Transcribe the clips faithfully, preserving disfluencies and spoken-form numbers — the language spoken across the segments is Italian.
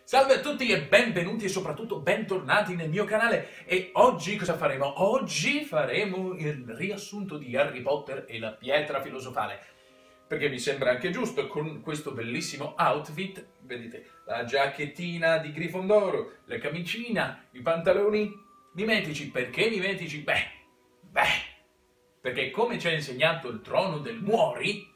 Salve a tutti e benvenuti e soprattutto bentornati nel mio canale. E oggi cosa faremo? Oggi faremo il riassunto di Harry Potter e la pietra filosofale. Perché mi sembra anche giusto, con questo bellissimo outfit, vedete, la giacchettina di Grifondoro, la camicina, i pantaloni mimetici. Perché mimetici? Beh, beh, perché come ci ha insegnato il trono del Muori,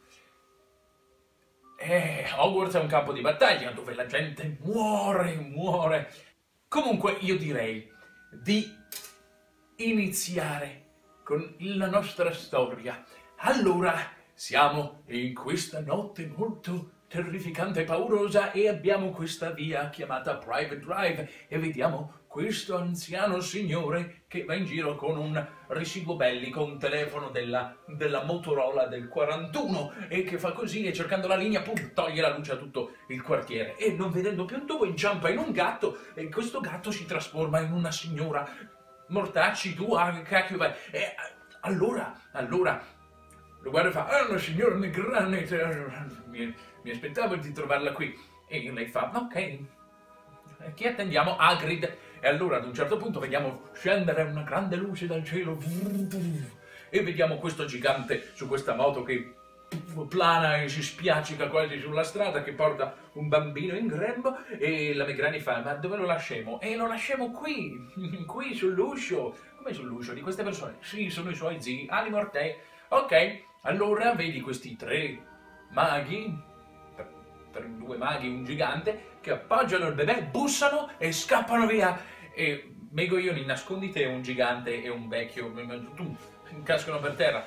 Eh, Hogwarts è un campo di battaglia dove la gente muore, muore. Comunque io direi di iniziare con la nostra storia. Allora, siamo in questa notte molto terrificante e paurosa e abbiamo questa via chiamata Private Drive e vediamo questo anziano signore che va in giro con un residuo bellico, un telefono della, della Motorola del quarantuno e che fa così e cercando la linea pum, toglie la luce a tutto il quartiere e non vedendo più un tubo inciampa in un gatto e questo gatto si trasforma in una signora. Mortacci, tu, ah, che cacchio vai? E allora, allora lo guarda e fa, ah, una signora negrana, mi, mi aspettavo di trovarla qui. E lei fa, ok, chi attendiamo? Hagrid. E allora ad un certo punto vediamo scendere una grande luce dal cielo e vediamo questo gigante su questa moto che plana e si spiaccica quasi sulla strada, che porta un bambino in grembo e la Megrani fa, ma dove lo lasciamo? E lo lasciamo qui, qui sull'uscio. Come sull'uscio di queste persone? Sì, sono i suoi zii, Ali Mortei. Ok, allora vedi questi tre maghi, per, per due maghi un gigante, che appoggiano il bebè, bussano e scappano via. E Megoglioni, nascondite un gigante e un vecchio, cascano per terra.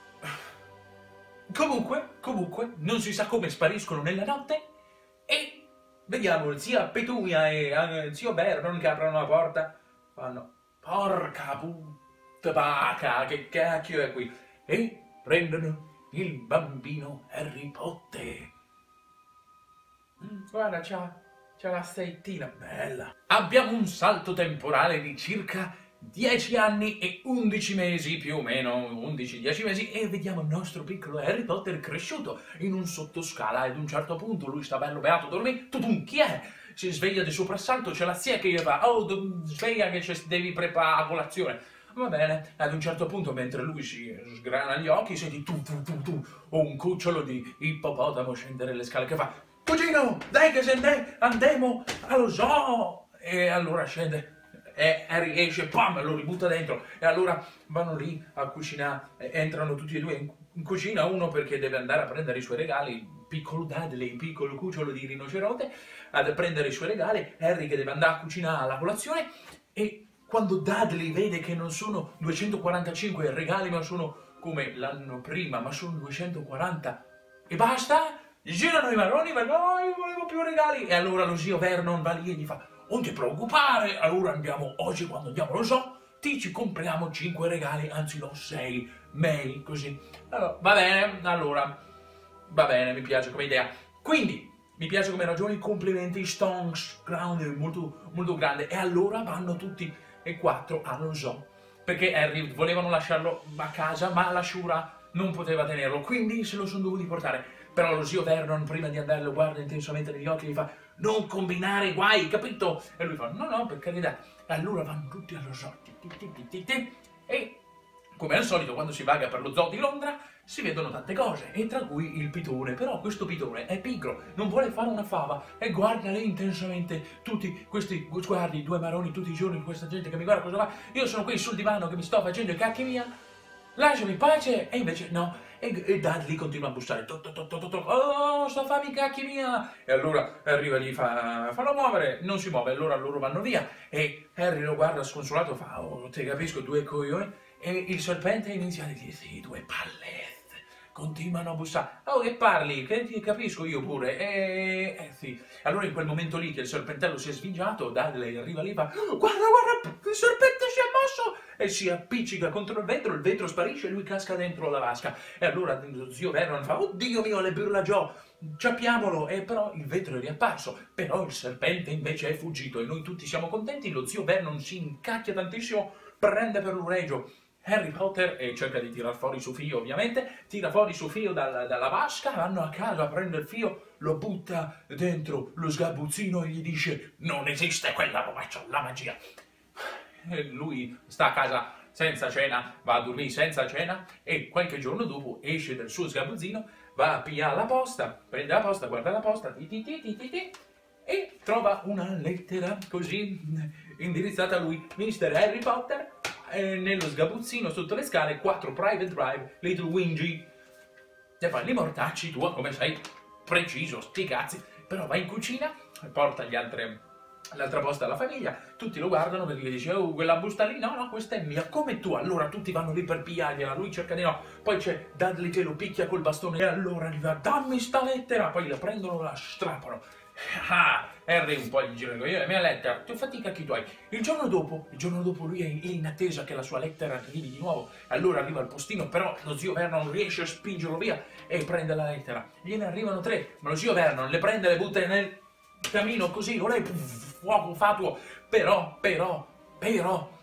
Comunque, comunque, non si sa come spariscono nella notte e vediamo zia Petunia e uh, zio Vernon che aprono la porta, fanno, porca puttana, che cacchio è qui? E prendono il bambino Harry Potter. Mm, guarda, c'ha, c'ha la settina, bella. Abbiamo un salto temporale di circa dieci anni e undici mesi, più o meno undici dieci mesi, e vediamo il nostro piccolo Harry Potter cresciuto in un sottoscala. Ed ad un certo punto lui sta bello beato, dormì, tutum, chi è? Si sveglia di soprassalto, c'è la zia che gli fa, oh, sveglia che devi preparare colazione. Va bene, ad un certo punto mentre lui si sgrana gli occhi senti tu tu tu tu un cucciolo di ippopotamo scendere le scale che fa, cugino, dai che se ne andiamo allo zoo. E allora scende e Harry esce, pam, lo ributta dentro e allora vanno lì a cucinare, entrano tutti e due in, in cucina, uno perché deve andare a prendere i suoi regali, piccolo Dudley, piccolo cucciolo di rinoceronte, ad prendere i suoi regali, Harry che deve andare a cucinare la colazione. E quando Dudley vede che non sono duecentoquarantacinque regali ma sono come l'anno prima, ma sono duecentoquaranta e basta, gli girano i marroni, ma no, io volevo più regali. E allora lo zio Vernon va lì e gli fa, non ti preoccupare, allora andiamo oggi quando andiamo lo so, ti ci compriamo cinque regali, anzi no, sei, mail, così. Allora, va bene, allora, va bene, mi piace come idea. Quindi, mi piace come ragioni, complimenti, stonks, grande, molto, molto grande. E allora vanno tutti e quattro allo zoo, perché Harry volevano lasciarlo a casa, ma la Shura non poteva tenerlo, quindi se lo sono dovuti portare. Però lo zio Vernon, prima di andare, lo guarda intensamente negli occhi e gli fa, non combinare guai, capito? E lui fa, no, no, per carità. E allora vanno tutti allo zoo. E, come al solito, quando si vaga per lo zoo di Londra, si vedono tante cose, e tra cui il pitone. Però questo pitone è pigro, non vuole fare una fava, e guarda lei intensamente tutti questi sguardi, due maroni tutti i giorni, questa gente che mi guarda cosa fa. Io sono qui sul divano che mi sto facendo i cacchi mia, lasciami in pace, e invece no. E, e Dudley continua a bussare, to, to, to, to, to, oh, sto a farmi i cacchi mia. E allora arriva lì, fa, fallo muovere, non si muove, allora loro vanno via, e Harry lo guarda sconsolato, fa, oh, te capisco, due coglioni. E il serpente inizia a dire, sì, due pallette, continuano a bussare, oh, che parli, che ti capisco io pure, e eh, sì. Allora in quel momento lì che il serpentello si è sfingiato, Dudley arriva lì e fa, oh, guarda, guarda, il serpente si è mosso, e si appiccica contro il vetro, il vetro sparisce e lui casca dentro la vasca. E allora lo zio Vernon fa, oddio mio, le burla Joe, ciappiamolo, e però il vetro è riapparso, però il serpente invece è fuggito e noi tutti siamo contenti. Lo zio Vernon si incacchia tantissimo, prende per l'orecchio Harry Potter e cerca di tirar fuori suo figlio, ovviamente, tira fuori suo figlio dalla, dalla vasca, vanno a casa, prende il figlio, lo butta dentro lo sgabuzzino e gli dice non esiste quella roba, c'ho la magia. E lui sta a casa senza cena, va a dormire senza cena e qualche giorno dopo esce dal suo sgabuzzino, va a pigliare la posta, prende la posta, guarda la posta, ti ti ti ti ti ti, e trova una lettera così indirizzata a lui, mister Harry Potter, eh, nello sgabuzzino sotto le scale, quattro Private Drive, Little Wingy. E poi li mortacci tua, come sei preciso, sti cazzi, però va in cucina e porta gli altri, l'altra posta alla famiglia, tutti lo guardano perché gli dice oh quella busta lì, no no questa è mia, come tu, allora tutti vanno lì per pigliargliela, lui cerca di no, poi c'è Dudley che lo picchia col bastone e allora gli va dammi sta lettera, poi la prendono, la strappano. Ah, Harry un po' gli gira io la mia lettera, tu fatti i cacchi tuoi. Il giorno dopo, il giorno dopo lui è in attesa che la sua lettera arrivi di nuovo, allora arriva al postino, però lo zio Vernon riesce a spingerlo via e prende la lettera. Gliene arrivano tre, ma lo zio Vernon le prende e le butta nel camino così, non è fuoco fatuo, però, però, però...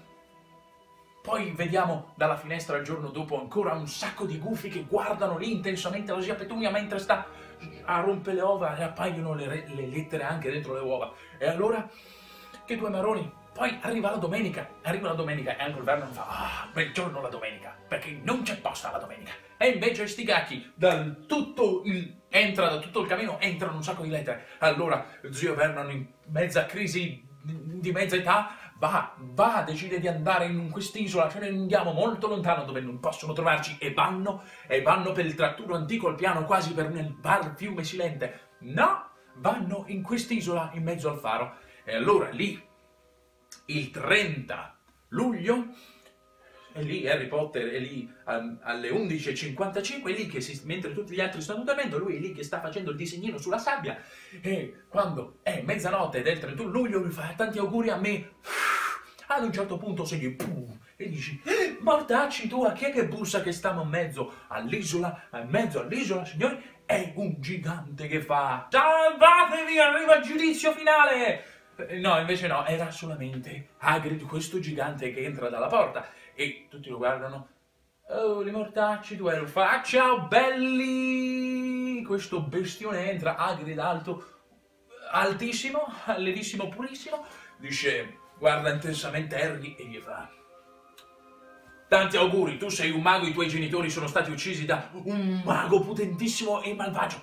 Poi vediamo dalla finestra il giorno dopo ancora un sacco di gufi che guardano lì intensamente la zia Petunia mentre sta a rompere le uova e appaiono le, le lettere anche dentro le uova. E allora, che due maroni. Poi arriva la domenica, arriva la domenica e Uncle Vernon fa ah, bel giorno la domenica, perché non c'è posta la domenica. E invece sti cacchi, dal tutto il, entra da tutto il camino, entrano un sacco di lettere. Allora zio Vernon in mezza crisi di mezza età va, va, decide di andare in quest'isola, ce ne andiamo molto lontano dove non possono trovarci e vanno, e vanno per il tratturo antico al piano quasi per nel bar fiume silente. No, vanno in quest'isola in mezzo al faro e allora lì il trenta luglio è lì Harry Potter è lì um, alle undici e cinquantacinque, è lì che si, mentre tutti gli altri stanno dormendo, lui è lì che sta facendo il disegnino sulla sabbia e quando è mezzanotte del trentuno luglio lui fa tanti auguri a me. Ad un certo punto segni e dici mortacci tu, a chi è che bussa che stiamo in mezzo all'isola, in mezzo all'isola signori, è un gigante che fa salvatevi, arriva il giudizio finale. No, invece no, era solamente Hagrid, questo gigante che entra dalla porta e tutti lo guardano. Oh, li mortacci, tu e lo fa, ciao belli! Questo bestione entra, Hagrid alto, altissimo, levissimo, purissimo, dice, guarda intensamente Harry e gli fa tanti auguri, tu sei un mago, i tuoi genitori sono stati uccisi da un mago potentissimo e malvagio.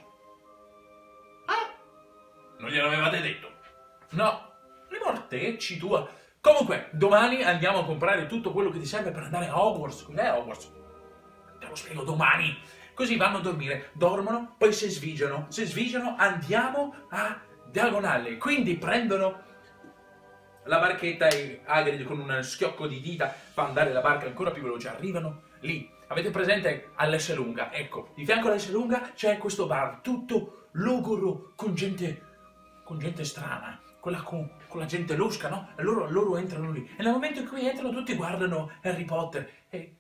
Ah, non gliel'avevate detto? No, li mortecci tua. Comunque, domani andiamo a comprare tutto quello che ti serve per andare a Hogwarts. Cos'è Hogwarts? Te lo spiego domani. Così vanno a dormire, dormono, poi si svigiano. Se svigiano andiamo a Diagon Alley. Quindi prendono la barchetta e Hagrid con un schiocco di dita fa andare la barca ancora più veloce. Arrivano lì. Avete presente all'Esselunga? Ecco, di fianco all'Esselunga c'è questo bar tutto logoro con gente, con gente strana. Quella con, con la gente losca, no? E loro, loro entrano lì. E nel momento in cui entrano tutti guardano Harry Potter. E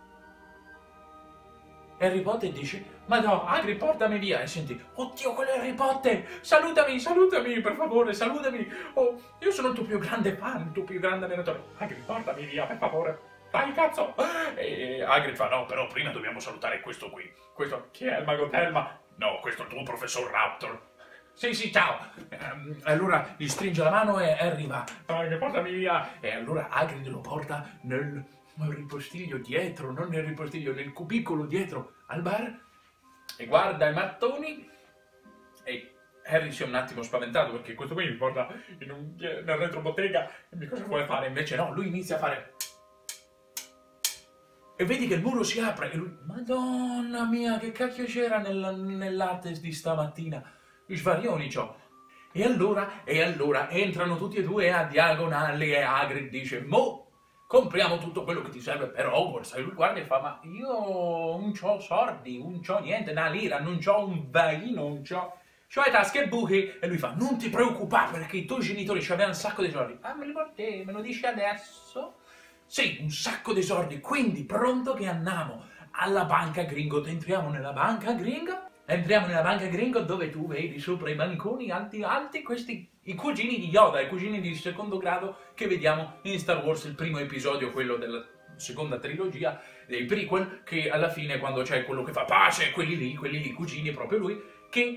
Harry Potter dice, ma no, Hagrid portami via. E senti, oddio, quello è Harry Potter. Salutami, salutami, per favore, salutami. Oh, io sono il tuo più grande fan, il tuo più grande allenatore. Hagrid, portami via, per favore. Dai, cazzo. E Hagrid fa, no, però prima dobbiamo salutare questo qui. Questo, chi è il mago Telma? No, questo è il tuo professor Raptor. Sì, sì, ciao! Um, allora gli stringe la mano e arriva. Dai, portami via! E allora Hagrid lo porta nel, nel ripostiglio dietro, non nel ripostiglio, nel cubicolo dietro al bar e guarda i mattoni e Harry si è un attimo spaventato perché questo qui mi porta in un, nel retrobottega e cosa vuole fare? Invece no, lui inizia a fare e vedi che il muro si apre e lui, madonna mia, che cacchio c'era nel, nell'arte di stamattina? Svarioni ciò. E allora, e allora entrano tutti e due a Diagon Alley e Hagrid dice mo compriamo tutto quello che ti serve per Hogwarts. E lui guarda e fa ma io non c'ho soldi, non c'ho niente, una lira, non c'ho un vaino, non c'ho c'ho le tasche buche. E lui fa non ti preoccupare perché i tuoi genitori ci avevano un sacco di soldi. Ah, me li porti, me lo dici adesso? Sì, un sacco di soldi, quindi pronto che andiamo alla banca Gringotts. Entriamo nella banca Gringotts. Entriamo nella banca Gringotts dove tu vedi sopra i banconi alti alti questi, i cugini di Yoda, i cugini di secondo grado che vediamo in Star Wars, il primo episodio, quello della seconda trilogia, dei prequel, che alla fine quando c'è quello che fa pace, quelli lì, quelli lì, cugini, proprio lui, che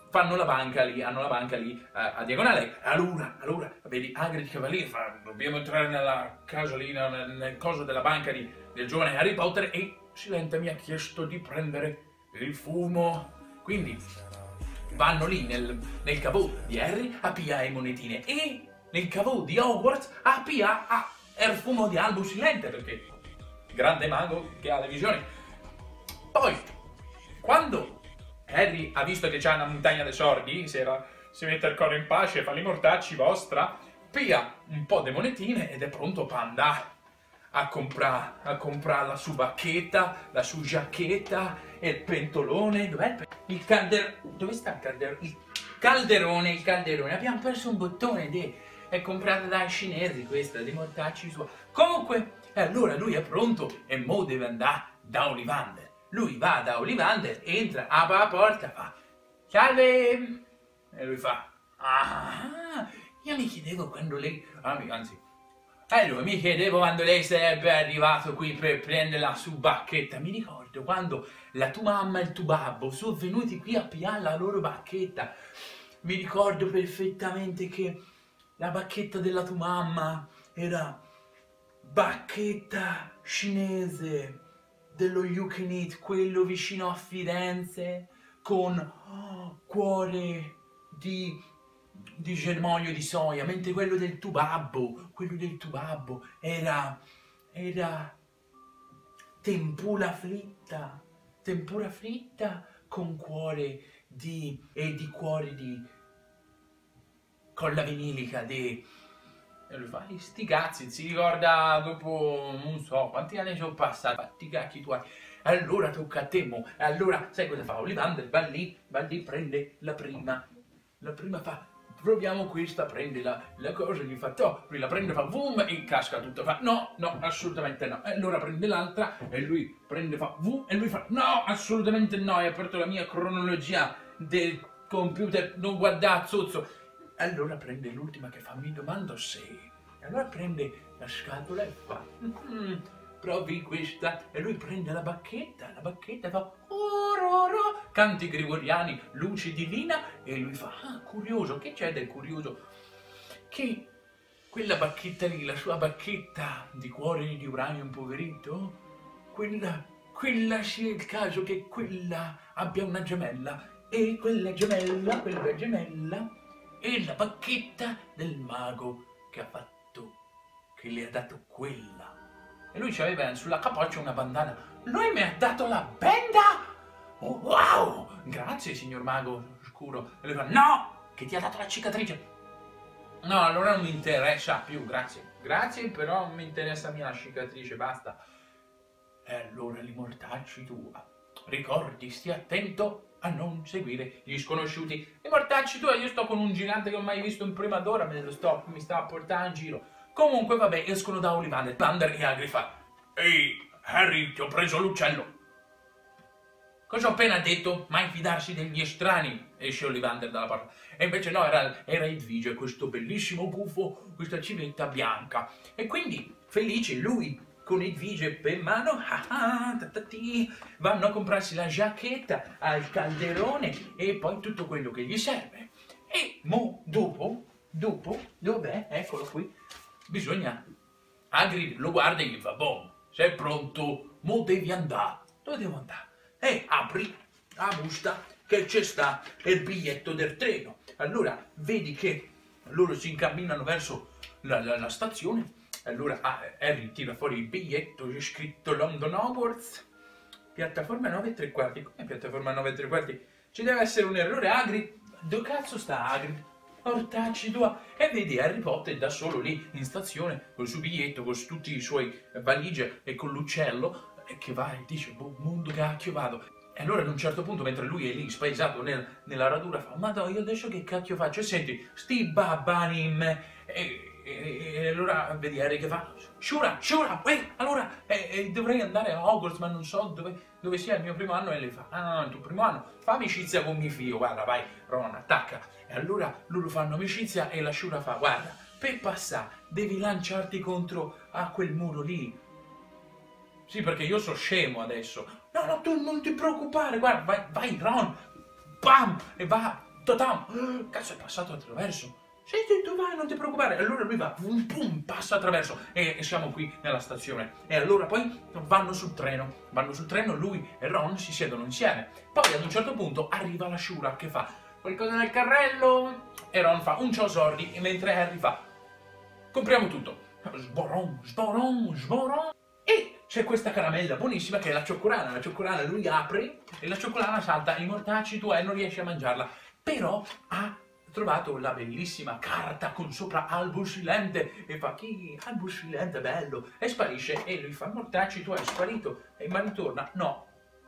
fanno la banca lì, hanno la banca lì a, a diagonale. Allora, allora, vedi, Hagrid Cavaliere fa, dobbiamo entrare nella casa lì, nel, nel coso della banca di, del giovane Harry Potter, e Silente mi ha chiesto di prendere il fumo. Quindi vanno lì nel, nel cavò di Harry a pigliare monetine, e nel cavò di Hogwarts a pigliare a, il fumo di Albus Silente, perché grande mago che ha le visioni. Poi, quando Harry ha visto che c'è una montagna dei sordi, si, era, si mette il cuore in pace, fa li mortacci vostra, pia un po' di monetine ed è pronto per andare a comprare a comprare la sua bacchetta, la sua giacchetta e il pentolone. Dov'è il, il calderone? Dove sta il calderone? Il calderone, il calderone. Abbiamo perso un bottone di... è comprata dai cinesi questa, dei mortacci suoi. Comunque, allora lui è pronto e mo deve andare da Ollivander. Lui va da Ollivander, entra, apre la porta, fa salve! E lui fa, ah, io mi chiedevo quando lei, anzi, allora mi chiedevo quando lei sarebbe arrivato qui per prendere la sua bacchetta. Mi ricordo quando la tua mamma e il tuo babbo sono venuti qui a pigliare la loro bacchetta. Mi ricordo perfettamente che la bacchetta della tua mamma era bacchetta cinese dello You Can Eat, quello vicino a Firenze, con oh, cuore di, di germoglio di soia, mentre quello del tuo babbo, quello del tuo babbo era, era tempura fritta, tempura fritta con cuore di, e di cuore di colla vinilica di... E lui fa, sti cazzi, si ricorda dopo, non so, quanti anni sono passati, fatti cacchi tuoi. Allora tocca a te, mo. Allora, sai cosa fa? Ollivander va lì, va lì, prende la prima. La prima fa, proviamo questa, prende la, la cosa, gli fa, to, lui la prende, fa, boom, e casca tutto. Fa, no, no, assolutamente no. E allora prende l'altra, e lui prende, fa, boom, e lui fa, no, assolutamente no. E ha aperto la mia cronologia del computer, non guarda, zozzo. Allora prende l'ultima che fa, mi domando se... E allora prende la scatola e fa, mm, provi questa. E lui prende la bacchetta, la bacchetta e fa, ororo, canti gregoriani, luce divina. E lui fa, ah, curioso, che c'è del curioso? Che quella bacchetta lì, la sua bacchetta di cuore di uranio impoverito, quella, quella sia il caso che quella abbia una gemella. E quella gemella, quella gemella... e la bacchetta del mago che ha fatto, che le ha dato quella. E lui aveva sulla capoccia una bandana. Lui mi ha dato la benda? Oh, wow! Grazie, signor mago scuro. E lui fa, no! Che ti ha dato la cicatrice. No, allora non mi interessa più, grazie. Grazie, però non mi interessa a me la cicatrice, basta. E allora li mortacci tua. Ricordi, stia attento a non seguire gli sconosciuti. I mortacci tuoi, io sto con un gigante che ho mai visto in prima d'ora, me lo sto, mi sta a portare in giro. Comunque, vabbè, escono da Ollivander. Ollivander e Hagrid fa, ehi, Harry, ti ho preso l'uccello. Cosa ho appena detto? Mai fidarsi degli estranei. Esce Ollivander dalla porta. E invece no, era, era Edvige, questo bellissimo gufo, questa civetta bianca. E quindi, felice, lui... con Edvige per mano, ah, ah, tatati, vanno a comprarsi la giacchetta al calderone e poi tutto quello che gli serve. E mo, dopo, dopo, dov'è? Eccolo qui. Bisogna... Hagrid lo guarda e gli fa, boh, sei pronto? Mo devi andare. Dove devo andare? E apri la busta che c'è sta il biglietto del treno. Allora, vedi che loro si incamminano verso la, la, la stazione. Allora ah, Harry tira fuori il biglietto, c'è scritto London Hogwarts, piattaforma nove e tre quarti. Come piattaforma nove e tre quarti? Ci deve essere un errore, Hagrid. Dove cazzo sta Hagrid? Ortacci tua. E vedi Harry Potter da solo lì in stazione, col suo biglietto, con tutti i suoi valigie e con l'uccello, che va e dice, boh, mondo cacchio vado. E allora ad un certo punto, mentre lui è lì spaesato nel, nella radura, fa, ma no, io adesso che cacchio faccio? E senti, sti babbani in me. E, E, e allora vedi Harry che fa, Shura, Shura, uè, allora eh, eh, dovrei andare a Hogwarts ma non so dove, dove sia il mio primo anno. E lei fa, ah no, no, il tuo primo anno, fa amicizia con mio figlio, guarda, vai, Ron, attacca. E allora loro fanno amicizia e la Shura fa, guarda, per passare devi lanciarti contro a quel muro lì. Sì, perché io so scemo adesso. No, no, tu non ti preoccupare, guarda, vai, vai Ron, bam, e va, Totam, cazzo è passato attraverso. Sì, sì, tu vai, non ti preoccupare. E allora lui va, pum, pum, passa attraverso e, e siamo qui nella stazione. E allora poi vanno sul treno, vanno sul treno, lui e Ron si siedono insieme. Poi ad un certo punto arriva la Shura che fa qualcosa nel carrello e Ron fa un ciao sordi e mentre Harry fa compriamo tutto. Sboron, sboron, sboron. E c'è questa caramella buonissima che è la cioccolana. La cioccolana lui apre e la cioccolana salta i mortacci tu e non riesci a mangiarla. Però ha trovato la bellissima carta con sopra Albo Silente e fa chi? Albo Silente bello e sparisce e lui fa mortacci tu è sparito e ma ritorna no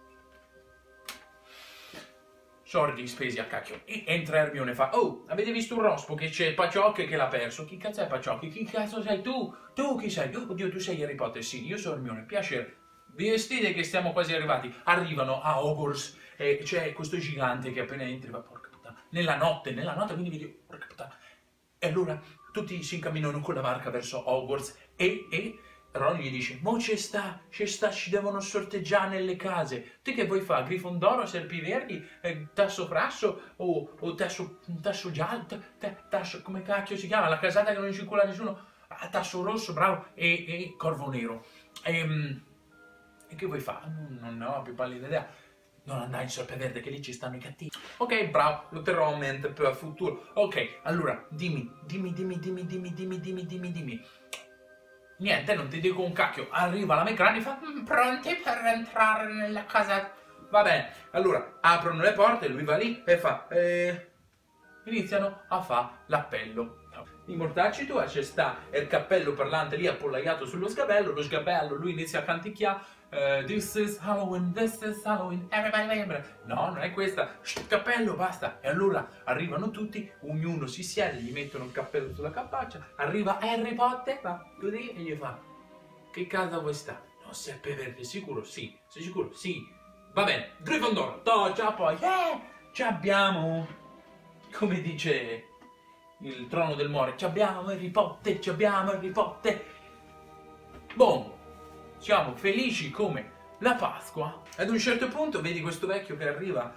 sordi spesi a cacchio e entra Hermione e fa oh avete visto un rospo che c'è Paciocchi che l'ha perso chi cazzo è Paciocchi chi cazzo sei tu tu chi sei oddio tu sei Harry Potter sì io sono Hermione piacere vi vestite che stiamo quasi arrivati arrivano a Hogwarts e c'è questo gigante che appena entri va porca nella notte, nella notte, quindi vedi, porca puttana. E allora tutti si incamminano con la barca verso Hogwarts e, e Ron gli dice, mo ci sta, ci sta, ci devono sorteggiare nelle case. Tu che vuoi fare? Grifondoro, Serpiverdi, eh, Tasso Frasso o, o tasso, tasso Giallo, Tasso, come cacchio si chiama? La casata che non circola nessuno, ah, Tasso Rosso, bravo, e, e Corvo Nero. E, e che vuoi fare? Non, non ne ho più pallida idea. Non andare in Serpeverde che lì ci stanno i cattivi. Ok, bravo, lo terrò a mente per il futuro. Ok, allora, dimmi, dimmi, dimmi, dimmi, dimmi, dimmi, dimmi, dimmi, dimmi. Niente, non ti dico un cacchio. Arriva la Mecrani e fa, mm, pronti per entrare nella casa? Va bene, allora, aprono le porte, lui va lì e fa, eh... iniziano a fare l'appello. I mortacci tu, c'è sta il cappello parlante lì appollaiato sullo sgabello, lo sgabello, lui inizia a canticchiare. Uh, this is Halloween, this is Halloween, everybody remember. No, non è questa. Shh, cappello, basta. E allora arrivano tutti, ognuno si siede, gli mettono il cappello sulla capaccia. Arriva Harry Potter, va così e gli fa: che casa vuoi stare? No, Serpeverde, sicuro? Sì. Sei sicuro? Sì. Va bene, Grifondoro. To, già poi. Eh, ci abbiamo, come dice il Trono del More, ci abbiamo Harry Potter, ci abbiamo Harry Potter. Boom. Siamo felici come la Pasqua. Ad un certo punto vedi questo vecchio che arriva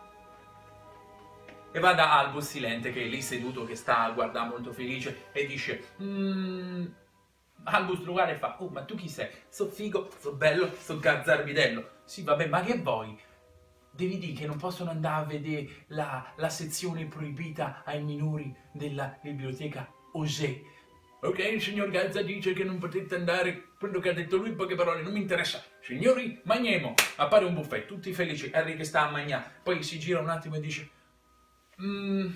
e va da Albo Silente che è lì seduto, che sta a guardare molto felice e dice mm, Albus lo guarda e fa oh ma tu chi sei? So figo, so bello, so gazzarbidello. Sì vabbè ma che vuoi? Devi dire che non possono andare a vedere la, la sezione proibita ai minori della biblioteca Osé. Ok, il signor Gazza dice che non potete andare, quello che ha detto lui in poche parole, non mi interessa. Signori, mangiamo. Appare un buffet, tutti felici, Harry che sta a mangiare. Poi si gira un attimo e dice, mm,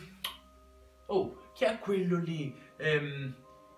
oh, chi è quello lì? Ehm,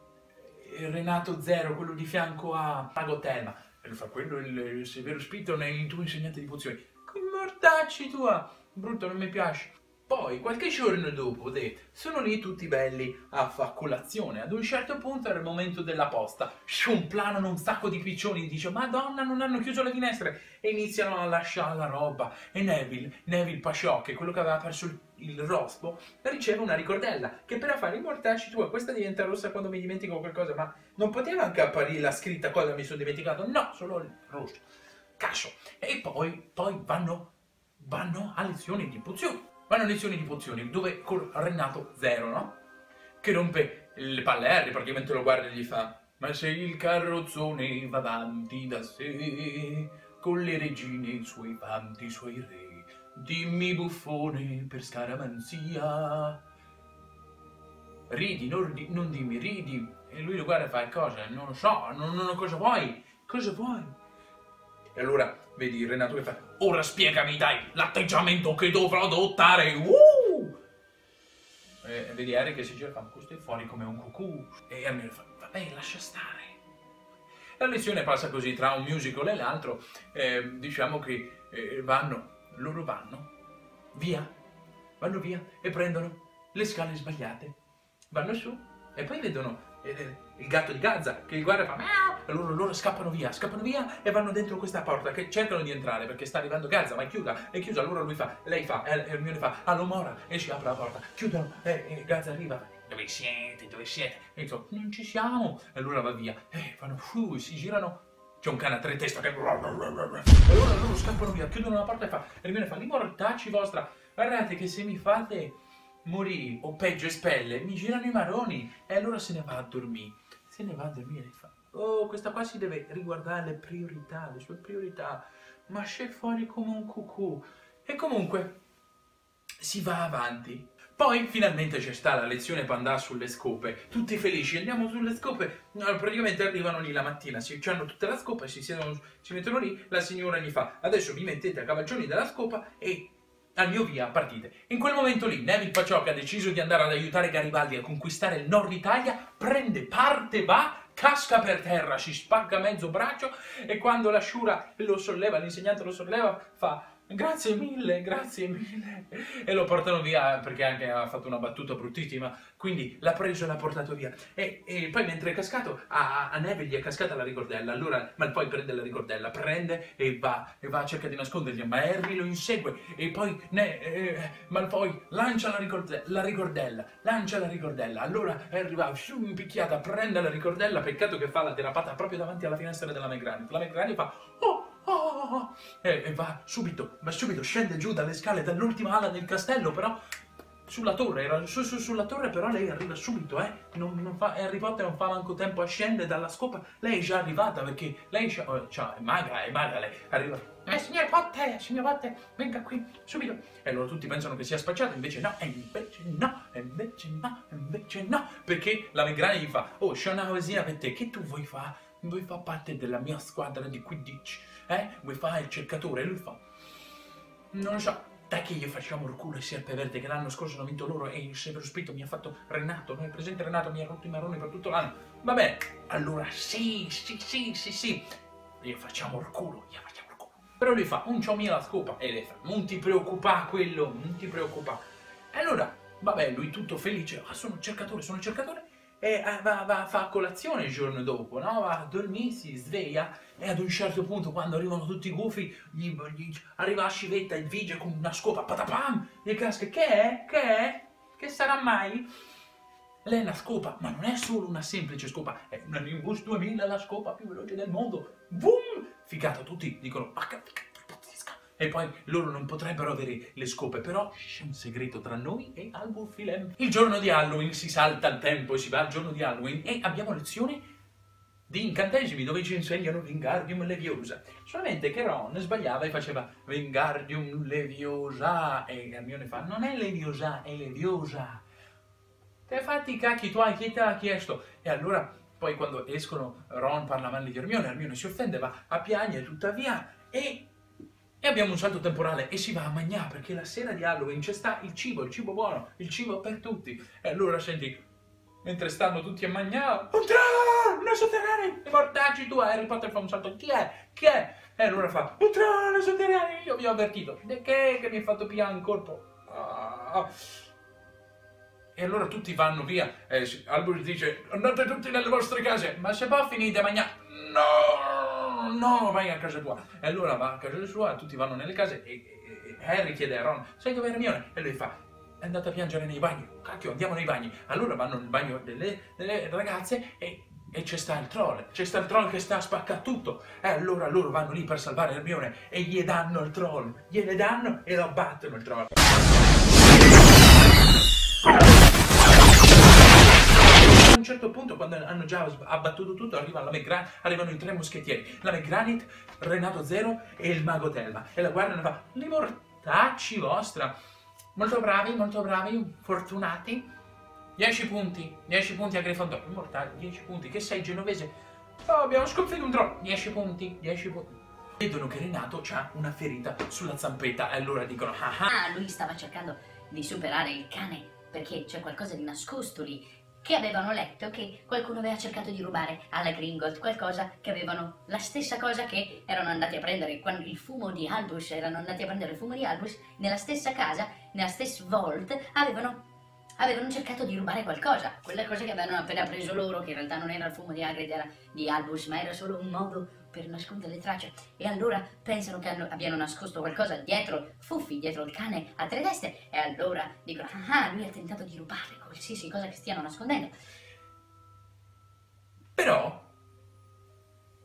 Renato Zero, quello di fianco a Mago Telma. E lui fa, quello il, il severo spirito è il tuo insegnante di pozioni. Che mortacci tua, brutto, non mi piace. Poi, qualche giorno dopo, de, sono lì tutti belli a fare colazione. Ad un certo punto era il momento della posta. Sciumplanano un sacco di piccioni. Dice, Madonna, non hanno chiuso le finestre. E iniziano a lasciare la roba. E Neville, Neville Paciocchi, quello che aveva perso il, il rospo, riceve una ricordella. Che per fare i mortacci tua, questa diventa rossa quando mi dimentico qualcosa. Ma non poteva anche apparire la scritta cosa mi sono dimenticato? No, solo il rosso. Cascio. E poi, poi vanno, vanno a lezioni di pozioni. Vanno a lezioni di pozioni, dove con Renato Zero, no? Che rompe le palle a Harry, praticamente lo guarda e gli fa ma se il carrozzone va avanti da sé, con le regine i suoi vanti, i suoi re, dimmi buffone per scaramanzia. Ridi, non, non dimmi, ridi. E lui lo guarda e fa cosa? Non lo so, non, non cosa vuoi? Cosa vuoi? E allora vedi Renato che fa ora spiegami dai l'atteggiamento che dovrò adottare. Uh! E, e vedi Harry che si gira e fa questo è fuori come un cucù. E Hermione fa vabbè lascia stare. La lezione passa così tra un musical e l'altro. Eh, diciamo che eh, vanno, loro vanno via, vanno via e prendono le scale sbagliate. Vanno su e poi vedono eh, il gatto di Gazza che li guarda e fa miau. E loro, loro scappano via, scappano via e vanno dentro questa porta che cercano di entrare perché sta arrivando Gazza ma è chiusa, è chiusa, allora lui fa, lei fa, e Hermione fa, allo Mora e si apre la porta, chiudono e, e Gazza arriva, dove siete, dove siete? E dico, non ci siamo, e allora va via, e fanno, fu, si girano, c'è un cane a tre teste che, e allora loro scappano via, chiudono la porta e fa, Hermione fa, li mortacci vostra, guardate che se mi fate morì, o peggio espelle, mi girano i maroni, e allora se ne va a dormire, se ne va a dormire e fa, oh, questa qua si deve riguardare le priorità, le sue priorità, ma c'è fuori come un cucù, e comunque si va avanti. Poi finalmente c'è sta la lezione per andare sulle scope, tutti felici, andiamo sulle scope, no, praticamente arrivano lì la mattina, si hanno tutta la scopa, si, siedono, si mettono lì, la signora gli fa, adesso vi mettete a cavalcioni della scopa e al mio via partite. In quel momento lì Neville Paciocca ha deciso di andare ad aiutare Garibaldi a conquistare il nord Italia, prende parte, va, casca per terra, si spacca mezzo braccio e quando la sciura lo solleva, l'insegnante lo solleva, fa grazie mille, grazie mille, e lo portano via perché anche ha fatto una battuta bruttissima, quindi l'ha preso e l'ha portato via. E, e poi mentre è cascato, a, a Neville gli è cascata la ricordella, allora Malfoy prende la ricordella, prende e va, e va a cercare di nascondergli, ma Harry lo insegue, e poi ne, eh, Malfoy lancia la ricordella, la ricordella, lancia la ricordella, allora Harry va, su, impicchiata, prende la ricordella, peccato che fa la derapata proprio davanti alla finestra della McGranit, la McGranit fa, oh, oh, e, e va subito, va subito, scende giù dalle scale dall'ultima ala del castello, però sulla torre, era su, su, sulla torre, però lei arriva subito, eh, non, non fa, Harry Potter non fa manco tempo a scendere dalla scopa, lei è già arrivata, perché lei oh, cioè, è magra, è magra, lei arriva, eh, signor Potter, signor Potter, venga qui, subito, e allora tutti pensano che sia spacciato, invece no, e invece no, e invece no, e invece no, perché la McGranit gli fa, oh, c'è una cosina per te, che tu vuoi fare? Vuoi fare parte della mia squadra di Quidditch? Eh? Vuoi fare il cercatore? E lui fa, non lo so, dai che gli facciamo il culo ai Serpeverde che l'anno scorso hanno vinto loro e il Severo Spirito mi ha fatto Renato, noi presente Renato mi ha rotto i marroni per tutto l'anno. Va bene, allora sì, sì, sì, sì, sì, gli facciamo il culo, gli facciamo il culo. Però lui fa, un c'ho mia la scopa, e lei fa, non ti preoccupa quello, non ti preoccupa. E allora, vabbè, lui tutto felice, ah, sono un cercatore, sono un cercatore, e va, va a fare colazione il giorno dopo, no? Va a dormire, si sveglia e ad un certo punto quando arrivano tutti i gufi gli, gli arriva la scivetta e vige con una scopa, patapam, e casca, che è? Che è? Che sarà mai? Lei è una scopa, ma non è solo una semplice scopa, è una Nimbus duemila, la scopa più veloce del mondo, boom! Figato, tutti dicono, ah, pazzesca! E poi loro non potrebbero avere le scope, però c'è un segreto tra noi e Albus Filem. Il giorno di Halloween si salta il tempo e si va al giorno di Halloween e abbiamo lezione di incantesimi dove ci insegnano Wingardium Leviosa. Solamente che Ron sbagliava e faceva Wingardium Leviosa e Hermione fa non è Leviosa, è Leviosa. Te fatti i cacchi tuoi, chi te l'ha chiesto? E allora poi quando escono Ron parla male di Hermione, Hermione si offende, va a piangere tuttavia e... E abbiamo un salto temporale e si va a mangiare perché la sera di Halloween c'è sta il cibo, il cibo buono, il cibo per tutti. E allora senti, mentre stanno tutti a mangiare, entrare nel sotterraneo, i mortacci tu, Harry Potter fa un salto, chi è? Chi è? E allora fa, entrare nel sotterraneo, io vi ho avvertito, di che che mi ha fatto piano in colpo? Ah. E allora tutti vanno via, eh, Albus dice, andate tutti nelle vostre case, ma se poi finite a mangiare, no, no, vai a casa tua. E allora va a casa sua, tutti vanno nelle case e, e, e Harry chiede a Ron, sai dove è Hermione? E lui fa, è andata a piangere nei bagni, cacchio, andiamo nei bagni. Allora vanno nel bagno delle, delle ragazze e, e c'è sta il troll, c'è sta il troll che sta a spaccare tutto. E allora loro vanno lì per salvare Hermione e gli danno il troll, gliene danno e lo abbattono il troll. A un certo punto, quando hanno già abbattuto tutto, arriva la McGranit, arrivano i tre moschettieri, la McGranit, Renato Zero e il mago Telma, e la guardano e fa, li mortacci vostra, molto bravi, molto bravi, fortunati, dieci punti, dieci punti a Grifondoro, immortali, dieci punti, che sei genovese? Oh, abbiamo sconfitto un troll, dieci punti, dieci punti. Vedono che Renato ha una ferita sulla zampetta e allora dicono, ah ah. Ah, lui stava cercando di superare il cane, perché c'è qualcosa di nascosto lì, che avevano letto che qualcuno aveva cercato di rubare alla Gringold, qualcosa che avevano, la stessa cosa che erano andati a prendere, quando il fumo di Albus, erano andati a prendere il fumo di Albus, nella stessa casa, nella stessa vault, avevano, avevano cercato di rubare qualcosa, quella cosa che avevano appena preso loro, che in realtà non era il fumo di Hagrid, era di Albus, ma era solo un modo per nascondere le tracce, e allora pensano che hanno, abbiano nascosto qualcosa dietro Fuffi, dietro il cane a tre teste, e allora dicono, ah, lui ha tentato di rubare qualsiasi cosa che stiano nascondendo. Però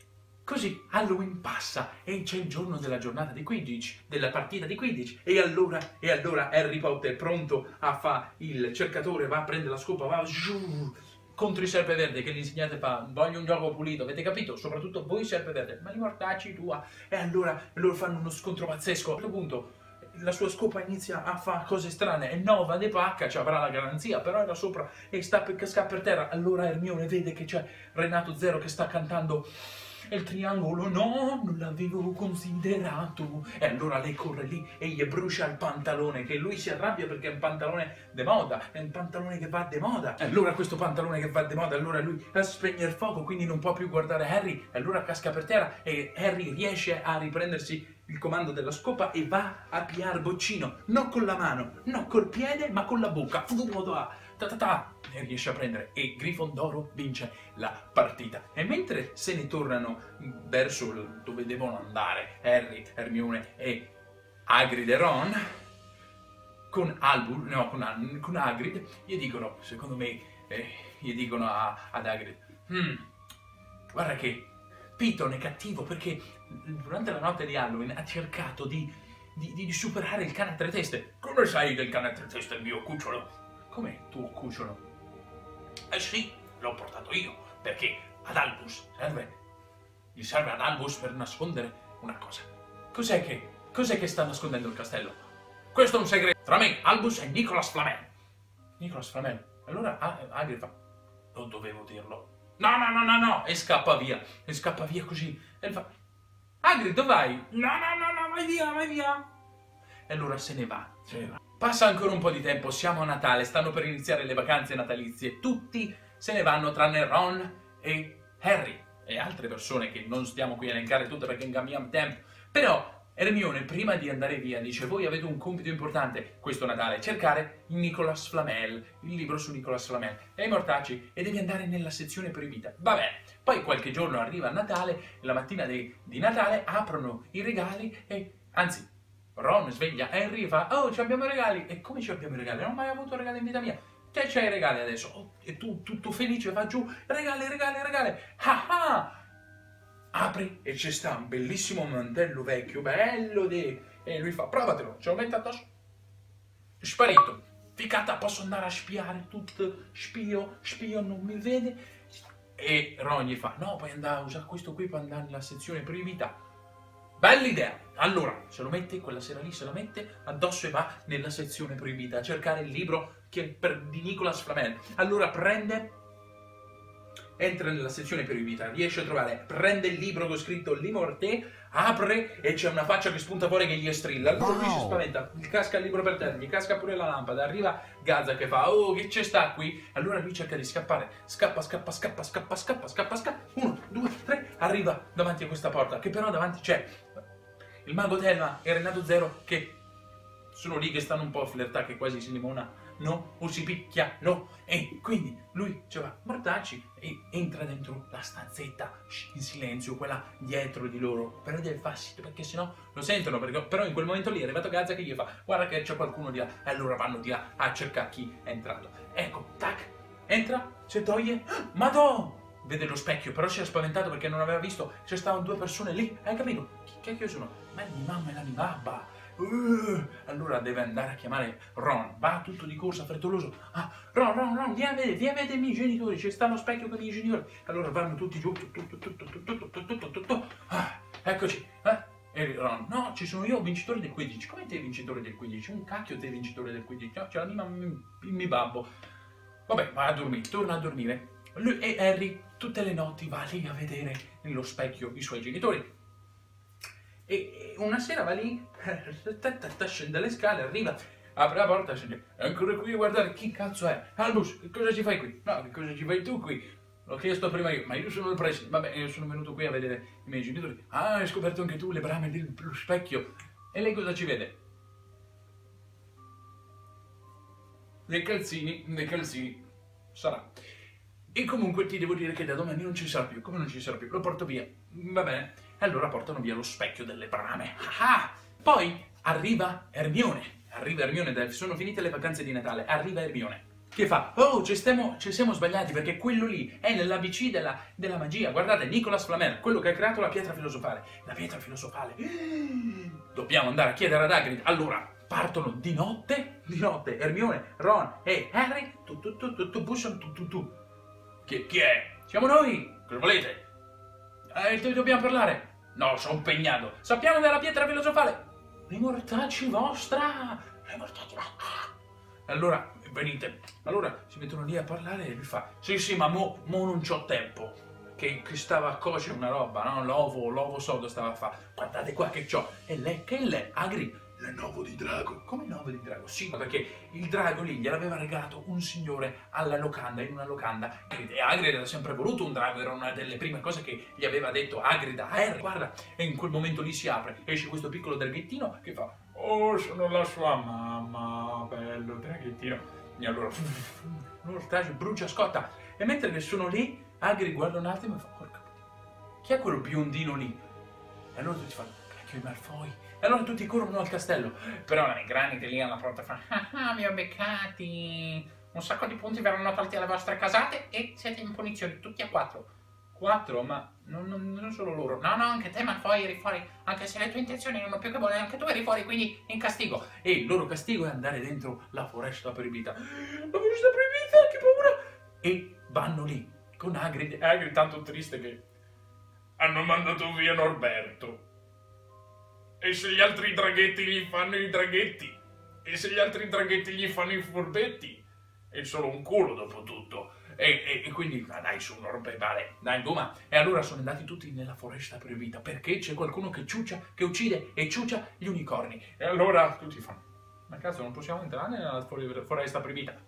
Così Halloween passa e c'è il giorno della giornata di Quidditch, della partita di Quidditch, e allora, e allora Harry Potter pronto a fare il cercatore, va a prendere la scopa, va giù, contro il Serpeverde, che l'insegnante fa: voglio un gioco pulito, avete capito? Soprattutto voi Serpeverde, ma i mortacci tua. E allora loro fanno uno scontro pazzesco. A un certo punto la sua scopa inizia a fare cose strane e no, va de pacca, ci avrà la garanzia, però era sopra e sta per cascare per terra. Allora Hermione vede che c'è Renato Zero che sta cantando il triangolo, no, non l'avevo considerato. E allora lei corre lì e gli brucia il pantalone, che lui si arrabbia perché è un pantalone de moda, è un pantalone che va de moda. E allora questo pantalone che va de moda, allora lui spegne il fuoco, quindi non può più guardare Harry, e allora casca per terra e Harry riesce a riprendersi il comando della scopa e va a pigliare Boccino, non con la mano, non col piede, ma con la bocca. Ta ta ta, e riesce a prendere, e Grifondoro vince la partita. E mentre se ne tornano verso dove devono andare Harry, Hermione e Hagrid e Ron, con Albus, no, con, con Hagrid, gli dicono, secondo me, eh, gli dicono a, ad Hagrid: hmm, guarda che Piton è cattivo perché durante la notte di Halloween ha cercato di, di, di superare il cane a tre teste. Come sai che il cane a tre teste è il mio cucciolo? Come tuo cucciolo? Eh sì, l'ho portato io, perché ad Albus serve, gli serve ad Albus per nascondere una cosa. Cos'è che, cos'è che sta nascondendo il castello? Questo è un segreto tra me, Albus e Nicolas Flamel. Nicolas Flamel. Allora Hagrid fa: non dovevo dirlo. No, no, no, no, no, e scappa via, e scappa via così. E fa: Hagrid, dove vai? No, no, no, no, vai via, vai via. E allora se ne va, se ne va. Passa ancora un po' di tempo, siamo a Natale, stanno per iniziare le vacanze natalizie, tutti se ne vanno tranne Ron e Harry e altre persone che non stiamo qui a elencare tutte perché ingabbiamo tempo. Però Hermione, prima di andare via, dice: voi avete un compito importante questo Natale, cercare Nicolas Flamel, il libro su Nicolas Flamel e i mortacci, e devi andare nella sezione proibita. Va bene. Poi qualche giorno arriva Natale, la mattina di, di Natale aprono i regali e, anzi, Ron sveglia Harry e fa: oh, ci abbiamo i regali. E come ci abbiamo i regali? Non ho mai avuto regali in vita mia. Te c'hai i regali adesso. Oh, e tu, tutto felice, va giù: regali, regali, regali. Ah ah! Apri e c'è sta un bellissimo mantello vecchio, bello di... E lui fa: provatelo, ce lo metto addosso. Sparito. Ficata, posso andare a spiare tutto. Spio, spio, non mi vede. E Ron gli fa: no, puoi andare a usare questo qui per andare nella sezione proibita. Bella idea! Allora, se lo mette, quella sera lì se lo mette addosso e va nella sezione proibita a cercare il libro che per, di Nicolas Flamel. Allora prende, entra nella sezione proibita, riesce a trovare, prende il libro con scritto Limorté, apre e c'è una faccia che spunta fuori che gli strilla. Allora lui si spaventa, gli casca il libro per terra, gli casca pure la lampada, arriva Gazza che fa: oh, che c'è sta qui? Allora lui cerca di scappare, scappa, scappa, scappa, scappa, scappa, scappa, scappa, uno, due, tre, arriva davanti a questa porta, che però davanti c'è il mago Telma e Renato Zero che sono lì che stanno un po' a flirtare, che quasi si limona, no? O si picchia, no? E quindi lui ci va, mortacci, e entra dentro la stanzetta in silenzio, quella dietro di loro, per vedere il fastidio, perché sennò lo sentono, perché, però in quel momento lì è arrivato Gazza che gli fa: guarda che c'è qualcuno di là, e allora vanno di là a cercare chi è entrato. Ecco, tac, entra, si toglie, madò! Vede lo specchio, però si è spaventato perché non aveva visto, ci stavano due persone lì, hai capito? Chi cacchio sono? Ma è mia mamma e la mia babba. Uh, allora deve andare a chiamare Ron, va tutto di corsa, frettoloso. Ah, Ron, Ron, Ron, vieni a vedere, vieni a vedere i miei genitori, c'è sta lo specchio con i miei genitori. Allora vanno tutti giù, tutto, tutto, tutto, tutto, tutto, tutto, tutto. Ah, eccoci, eh? E Ron: no, ci sono io, vincitore del Quidditch. Come te vincitore del Quidditch? Un cacchio te vincitore del Quidditch. No, c'è la mia mamma, il mio babbo. Vabbè, va a dormire, torna a dormire. Lui e Harry tutte le notti va lì a vedere nello specchio i suoi genitori. E una sera va lì, scende le scale, arriva, apre la porta e dice: è ancora qui a guardare? Chi cazzo è? Albus, che cosa ci fai qui? No, che cosa ci fai tu qui? L'ho chiesto prima io, ma io sono il preside. Vabbè, io sono venuto qui a vedere i miei genitori. Ah, hai scoperto anche tu le brame dello specchio. E lei cosa ci vede? Dei calzini, dei calzini. Sarà. E comunque ti devo dire che da domani non ci sarà più. Come non ci sarà più? Lo porto via. Va bene. E allora portano via lo specchio delle brame. Ah! Poi arriva Hermione. Arriva Hermione, sono finite le vacanze di Natale. Arriva Hermione. che fa, oh, ci, stiamo, ci siamo sbagliati perché quello lì è nell'A B C della, della magia. Guardate, Nicolas Flamel, quello che ha creato la pietra filosofale. La pietra filosofale. Dobbiamo andare a chiedere ad Hagrid. Allora, partono di notte, di notte, Hermione, Ron e Harry, tu tu tu tu tu bussano tu tu tu. Chi, chi è? Siamo noi! Cosa volete? Eh, dobbiamo parlare. No, sono impegnato. Sappiamo della pietra filosofale. I mortacci vostra! I mortacci vostra! Allora, venite. Allora si mettono lì a parlare e lui fa, sì sì, ma mo, mo non c'ho tempo. Che, che stava a cuocere una roba, no? L'ovo, l'ovo sodo stava a fare. Guardate qua che c'ho. E lei, che è lei? Hagrid. L'uovo di drago. Come l'uovo di drago? Sì, perché il drago lì gliel'aveva regalato un signore alla locanda, in una locanda. E Hagrid aveva sempre voluto un drago, era una delle prime cose che gli aveva detto Hagrid a Harry. Guarda, e in quel momento lì si apre, esce questo piccolo draghettino che fa, oh, sono la sua mamma, bello draghettino. E allora, l'ortaggio brucia, scotta. E mentre che sono lì, Hagrid guarda un attimo e fa, porca, chi è quello biondino lì? E allora tutti fanno, cacchio, i Malfoy. E allora tutti corrono al castello. Però i graniti lì alla porta fanno, ah ah, vi ho beccati. Un sacco di punti verranno tolti alle vostre casate e siete in punizione, tutti a quattro. Quattro? Ma non, non, non solo loro. No, no, anche te Malfoy eri fuori. Anche se le tue intenzioni erano più che buone, anche tu eri fuori, quindi in castigo. E il loro castigo è andare dentro la foresta proibita. La foresta proibita, che paura! E vanno lì con Hagrid. Hagrid tanto triste che hanno mandato via Norberto. E se gli altri draghetti gli fanno i draghetti? E se gli altri draghetti gli fanno i furbetti? È solo un culo dopo tutto. E, e, e quindi, ma dai su, non rompe vale, dai Duma. E allora sono andati tutti nella foresta proibita, perché c'è qualcuno che ciuccia, che uccide e ciuccia gli unicorni. E allora tutti fanno, ma cazzo, non possiamo entrare nella foresta proibita?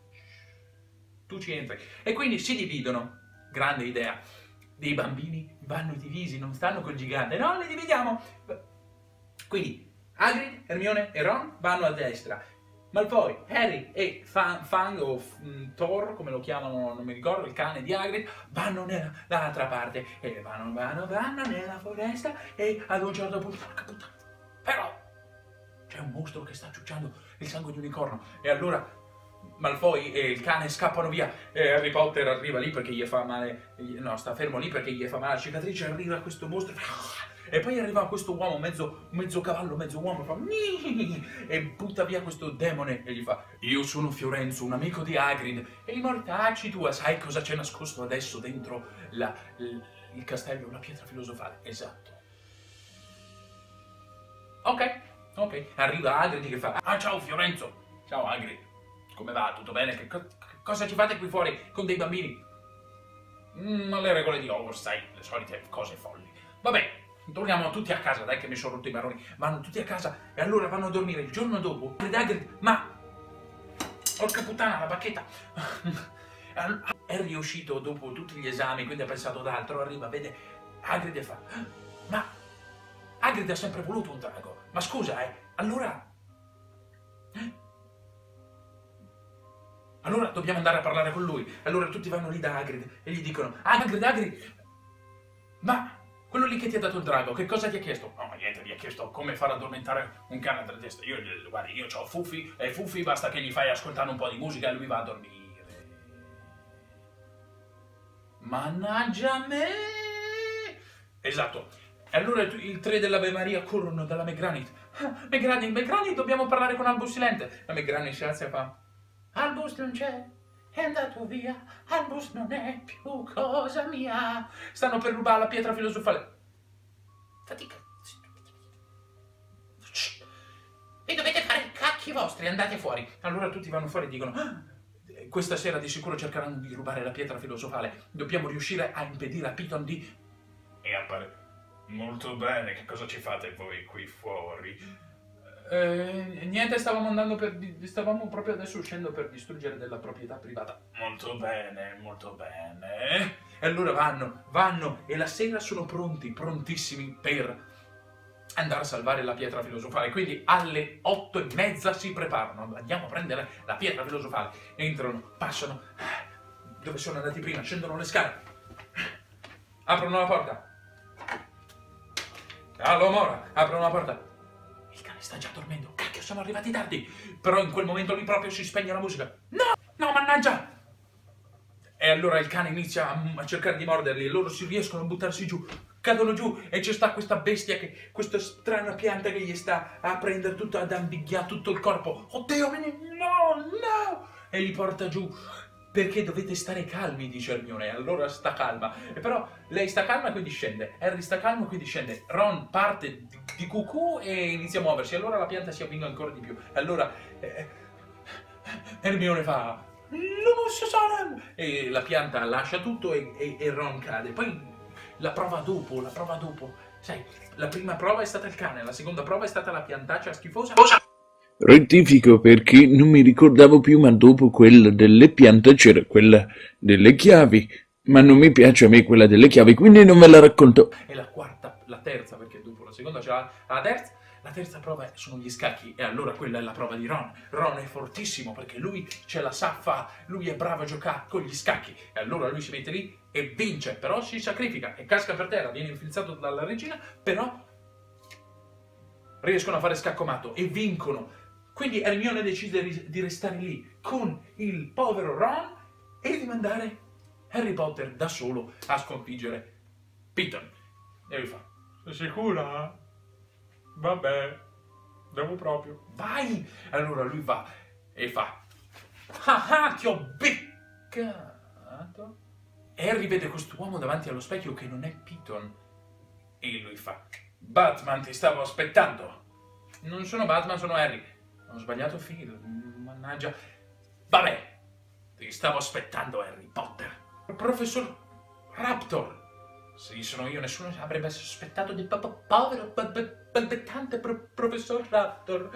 Tu ci entri. E quindi si dividono, grande idea, dei bambini vanno divisi, non stanno col gigante, no, li dividiamo. Quindi Hagrid, Hermione e Ron vanno a destra, Malfoy, Harry e Fang, Fang o mm, Thor, come lo chiamano, non mi ricordo, il cane di Hagrid, vanno nella, dall'altra parte e vanno, vanno, vanno nella foresta e ad un certo punto, porca puttana, però c'è un mostro che sta ciucciando il sangue di unicorno e allora Malfoy e il cane scappano via e Harry Potter arriva lì perché gli fa male, no, sta fermo lì perché gli fa male la cicatrice, arriva questo mostro e poi arriva questo uomo mezzo, mezzo cavallo, mezzo uomo, fa, e butta via questo demone e gli fa, io sono Fiorenzo, un amico di Hagrid, e i mortacci tua, sai cosa c'è nascosto adesso dentro la, il, il castello, la pietra filosofale? Esatto. Ok, ok, arriva Hagrid che fa, ah ciao Fiorenzo, ciao Hagrid, come va, tutto bene? Che, co che cosa ci fate qui fuori con dei bambini? Mm, le regole di Hogwarts, sai, le solite cose folli. Vabbè. Torniamo tutti a casa, dai che mi sono rotto i marroni. Vanno tutti a casa e allora vanno a dormire. Il giorno dopo, Hagrid, ma... porca puttana, la bacchetta! È riuscito dopo tutti gli esami, quindi ha pensato ad altro. Arriva, vede Hagrid e fa... ma... Hagrid ha sempre voluto un drago. Ma scusa, eh, allora... Eh? Allora dobbiamo andare a parlare con lui. Allora tutti vanno lì da Hagrid e gli dicono, Hagrid, Hagrid, ma... quello lì che ti ha dato il drago, che cosa ti ha chiesto? No, niente, gli ha chiesto come far addormentare un cane tra testa. Io, guarda, io ho Fuffi, e Fuffi basta che gli fai ascoltare un po' di musica e lui va a dormire. Mannaggia me! Esatto. E allora il tre dell'Ave Maria corrono dalla McGranit. Ah, McGranit, McGranit, dobbiamo parlare con Albus Silente. La McGranit si alza e fa, Albus non c'è. È andato via, Albus non è più cosa mia. Stanno per rubare la pietra filosofale. Fatica. E dovete fare i cacchi vostri, andate fuori. Allora tutti vanno fuori e dicono, ah, questa sera di sicuro cercheranno di rubare la pietra filosofale. Dobbiamo riuscire a impedire a Piton di... E appare, molto bene, che cosa ci fate voi qui fuori? Eh, niente, stavamo andando per... stavamo proprio adesso uscendo per distruggere della proprietà privata. Molto bene, molto bene. E allora vanno, vanno e la sera sono pronti, prontissimi per andare a salvare la pietra filosofale. Quindi alle otto e mezza si preparano, andiamo a prendere la pietra filosofale. Entrano, passano, dove sono andati prima, scendono le scale, aprono la porta. Ciao Mora, aprono la porta. Sta già dormendo, cacchio, siamo arrivati tardi. Però in quel momento lì proprio si spegne la musica. No! No, mannaggia! E allora il cane inizia a, a cercare di morderli e loro si riescono a buttarsi giù, cadono giù e c'è sta questa bestia, che, questa strana pianta che gli sta a prendere tutto, ad ambighiare tutto il corpo. Oddio, no, no! E li porta giù. Perché dovete stare calmi, dice Hermione. Allora sta calma. E però lei sta calma, quindi scende. Harry sta calmo, quindi scende. Ron parte di, di cucù e inizia a muoversi. Allora la pianta si avvinga ancora di più. Allora eh, Hermione fa... E la pianta lascia tutto e, e, e Ron cade. Poi la prova dopo, la prova dopo. Sai, la prima prova è stata il cane, la seconda prova è stata la piantaccia schifosa. Rettifico perché non mi ricordavo più, ma dopo quella delle piante c'era quella delle chiavi, ma non mi piace a me quella delle chiavi, quindi non me la racconto. E la quarta, la terza, perché dopo la seconda c'è la, la terza, la terza prova sono gli scacchi, e allora quella è la prova di Ron. Ron è fortissimo perché lui ce la sa fa, lui è bravo a giocare con gli scacchi, e allora lui si mette lì e vince, però si sacrifica e casca per terra, viene infilzato dalla regina, però riescono a fare scaccomato e vincono. Quindi Hermione decide di restare lì con il povero Ron e di mandare Harry Potter da solo a sconfiggere Piton. E lui fa: sei sicura? Vabbè, devo proprio. Vai! Allora lui va e fa: ah ah, ti ho beccato. E Harry vede quest'uomo davanti allo specchio che non è Piton. E lui fa: Batman, ti stavo aspettando. Non sono Batman, sono Harry. Ho sbagliato filo, mannaggia. Vabbè, ti stavo aspettando, Harry Potter. Professor Raptor. Sì, sono io, nessuno avrebbe sospettato di po povero balbettante pro professor Raptor.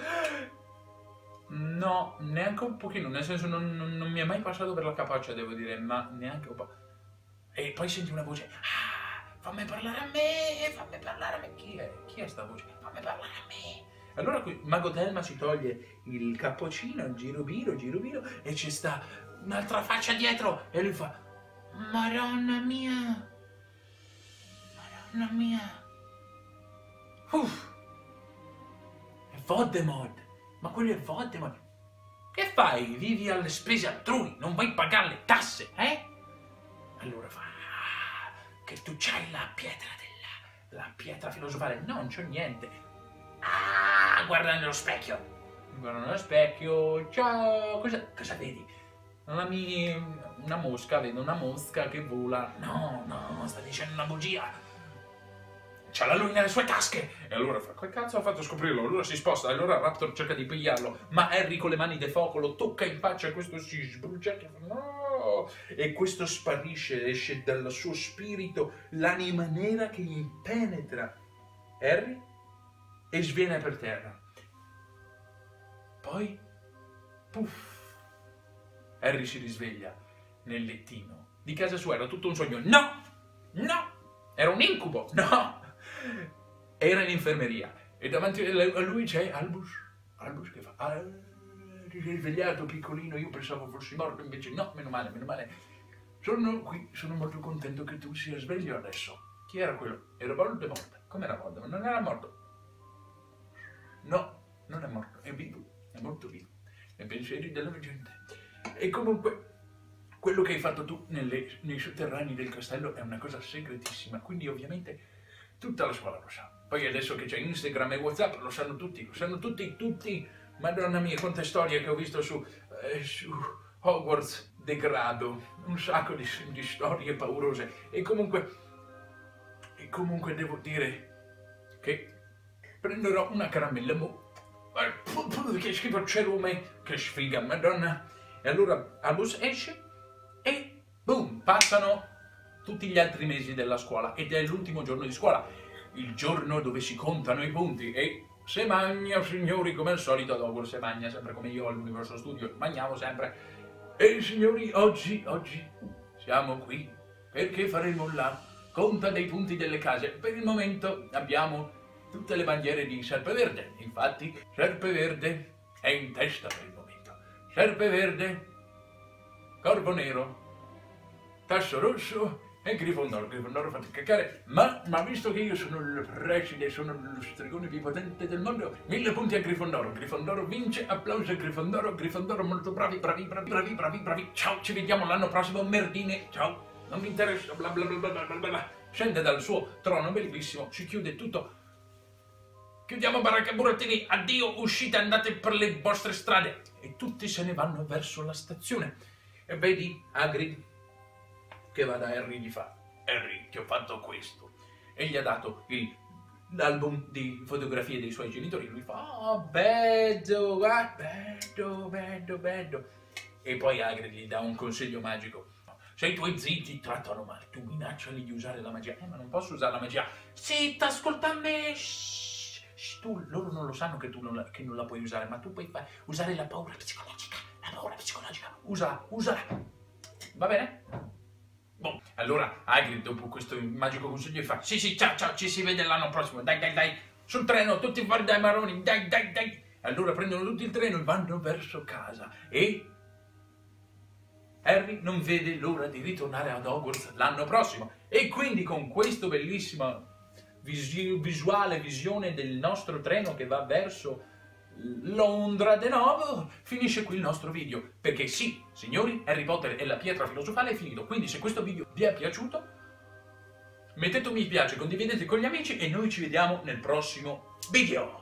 No, neanche un pochino, nel senso non, non, non mi è mai passato per la capoccia, devo dire, ma neanche un po'. E poi senti una voce: ah, fammi parlare a me, fammi parlare a me. Chi è? Chi è sta voce? Fammi parlare a me. Allora qui Mago Telma si toglie il cappoccino, giro biro, giro biro, e ci sta un'altra faccia dietro e lui fa: Madonna mia, Madonna mia. Uff. È Voldemort, ma quello è Voldemort. Che fai? Vivi alle spese altrui, non vuoi pagare le tasse, eh? Allora fa: ah, che tu c'hai la pietra della, la pietra filosofale. No, non c'ho niente. Ah, guarda nello specchio. Guarda nello specchio. Ciao. Cosa, cosa vedi? Una, mi, una mosca, vedo una mosca che vola. No, no, sta dicendo una bugia. C'ha la lui nelle sue tasche. E allora fa: che cazzo ha fatto a scoprirlo? Allora si sposta. Allora Raptor cerca di pigliarlo, ma Harry con le mani de fuoco lo tocca in faccia e questo si sbrucia. No! E questo sparisce, esce dal suo spirito l'anima nera che gli penetra Harry e sviene per terra. Poi, puff, Harry si risveglia nel lettino di casa sua. Era tutto un sogno. No! No! Era un incubo! No! Era in infermeria. E davanti a lui c'è Albus. Albus che fa: ah, ti sei svegliato piccolino, io pensavo fossi morto, invece no, meno male, meno male. Sono qui, sono molto contento che tu sia sveglio adesso. Chi era quello? Era Voldemort. Com'era Voldemort? Non era morto. No, non è morto, è vivo, è molto vivo, nei pensieri della gente. E comunque, quello che hai fatto tu nelle, nei sotterranei del castello è una cosa segretissima, quindi ovviamente tutta la scuola lo sa. Poi adesso che c'è Instagram e WhatsApp lo sanno tutti, lo sanno tutti, tutti. Madonna mia, quante storie che ho visto su, eh, su Hogwarts degrado, un sacco di, di storie paurose. E comunque, e comunque devo dire che prenderò una caramella, mo, che schifo, cerume, che sfiga, madonna. E allora Albus esce e boom, passano tutti gli altri mesi della scuola ed è l'ultimo giorno di scuola, il giorno dove si contano i punti e se magna, signori, come al solito, dopo se magna, sempre come io all'Universo Studio, mangiamo sempre. E signori, oggi, oggi siamo qui perché faremo la conta dei punti delle case. Per il momento abbiamo tutte le bandiere di Serpeverde, infatti Serpeverde è in testa per il momento. Serpeverde, Corvo Nero, Tasso Rosso E Grifondoro, Grifondoro fate cacare, ma, ma visto che io sono il preside, sono lo stregone più potente del mondo, mille punti a Grifondoro, Grifondoro vince, applauso a Grifondoro, Grifondoro molto bravi, bravi, bravi, bravi, bravi, bravi, ciao, ci vediamo l'anno prossimo, merdine, ciao, non mi interessa, bla bla bla bla bla bla bla, scende dal suo trono bellissimo, ci chiude tutto, chiudiamo baracca burattini, addio, uscite, andate per le vostre strade, e tutti se ne vanno verso la stazione, e vedi Hagrid che va da Harry e gli fa: Harry, ti ho fatto questo, e gli ha dato l'album di fotografie dei suoi genitori. Lui fa: oh, bello, ah, bello, bello, bello. E poi Hagrid gli dà un consiglio magico: se i tuoi zii ti trattano male, tu minacciali di usare la magia. Eh, ma non posso usare la magia. Zitta, ascolta a me. Shh, shh, tu, loro non lo sanno che tu non la, che non la puoi usare, ma tu puoi fare, usare la paura psicologica. La paura psicologica. Usala, usala. Va bene? Boh, allora Hagrid dopo questo magico consiglio gli fa: sì sì, ciao ciao, ci si vede l'anno prossimo, dai dai dai, sul treno, tutti fuori dai maroni, dai dai dai. Allora prendono tutti il treno e vanno verso casa, e Harry non vede l'ora di ritornare ad Hogwarts l'anno prossimo, e quindi con questo bellissima vis- visuale visione del nostro treno che va verso Londra de nuovo, finisce qui il nostro video, perché sì, signori, Harry Potter e la pietra filosofale è finito. Quindi se questo video vi è piaciuto, mettete un mi piace, condividete con gli amici e noi ci vediamo nel prossimo video.